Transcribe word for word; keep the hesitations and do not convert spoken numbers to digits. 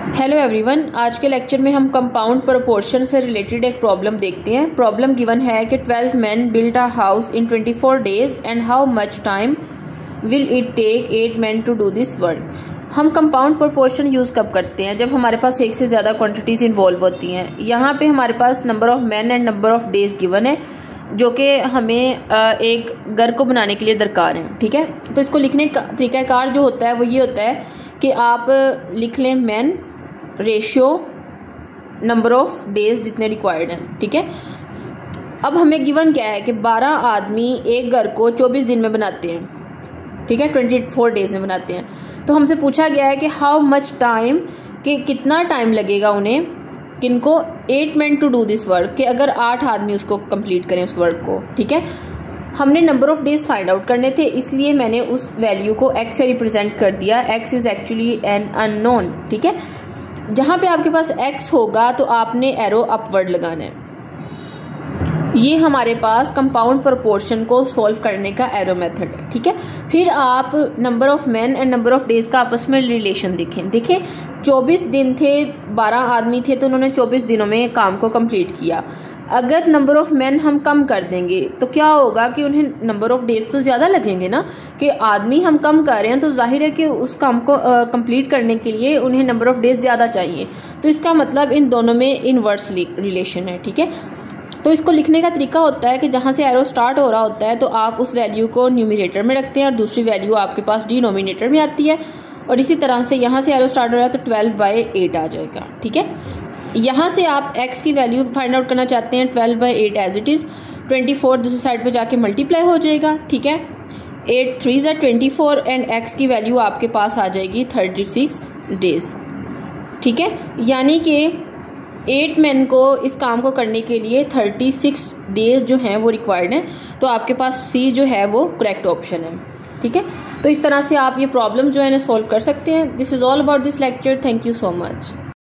Hello everyone, आज के lecture में हम कंपाउंड प्रोपोर्शन से रिलेटेड एक प्रॉब्लम देखते हैं। प्रॉब्लम गिवन है कि twelve men built a house in twenty-four days and how much time will it take eight men to do this work। हम कंपाउंड प्रोपोर्शन यूज़ कब करते हैं? जब हमारे पास एक से ज़्यादा क्वांटिटीज़ इन्वॉल्व होती हैं। यहाँ पे हमारे पास number of man and number of days given है जो कि हमें एक घर को बनाने के लिए दरकार है। ठीक है, तो इसको लिखने का तरीक़ाकार जो होता है वो ये होता है कि आप लिख लें man ratio number of days जितने रिक्वायर्ड हैं। ठीक है, अब हमें गिवन क्या है कि बारह आदमी एक घर को चौबीस दिन में बनाते हैं। ठीक है, चौबीस डेज में बनाते हैं। तो हमसे पूछा गया है कि हाउ मच टाइम, कि कितना टाइम लगेगा उन्हें, किनको, eight man to do this work, कि अगर आठ आदमी उसको कंप्लीट करें उस वर्क को। ठीक है, हमने number of days find out करने थे, इसलिए मैंने उस वैल्यू को एक्स से रिप्रेजेंट कर दिया। X is actually an unknown. ठीक है, जहां पे आपके पास x होगा तो आपने एरो अपवर्ड लगाना है। ये हमारे पास कंपाउंड प्रोपोर्शन को सॉल्व करने का एरो मेथड है। ठीक है, फिर आप number of man and number of days का आपस में रिलेशन देखें। देखें, चौबीस दिन थे, बारह आदमी थे, तो उन्होंने चौबीस दिनों में काम को कंप्लीट किया। अगर नंबर ऑफ मैन हम कम कर देंगे तो क्या होगा कि उन्हें नंबर ऑफ डेज तो ज़्यादा लगेंगे ना, कि आदमी हम कम कर रहे हैं तो जाहिर है कि उस काम को कंप्लीट करने के लिए उन्हें नंबर ऑफ डेज ज़्यादा चाहिए। तो इसका मतलब इन दोनों में इनवर्स रिलेशन है। ठीक है, तो इसको लिखने का तरीका होता है कि जहाँ से एरो स्टार्ट हो रहा होता है तो आप उस वैल्यू को न्यूमरेटर में रखते हैं और दूसरी वैल्यू आपके पास डिनोमिनेटर में आती है। और इसी तरह से यहाँ से एरो स्टार्ट हो रहा है तो ट्वेल्व बाई एट आ जाएगा। ठीक है, यहाँ से आप x की वैल्यू फाइंड आउट करना चाहते हैं, twelve by eight as it is, twenty four दूसरी साइड पे जाके मल्टीप्लाई हो जाएगा। ठीक है, एट थ्री ज़ा ट्वेंटी फोर एंड x की वैल्यू आपके पास आ जाएगी थर्टी सिक्स डेज। ठीक है, यानी कि एट मैन को इस काम को करने के लिए थर्टी सिक्स डेज जो हैं वो रिक्वायर्ड हैं। तो आपके पास C जो है वो करेक्ट ऑप्शन है। ठीक है, तो इस तरह से आप ये प्रॉब्लम जो है ना सॉल्व कर सकते हैं। This is all about this lecture. Thank you so much.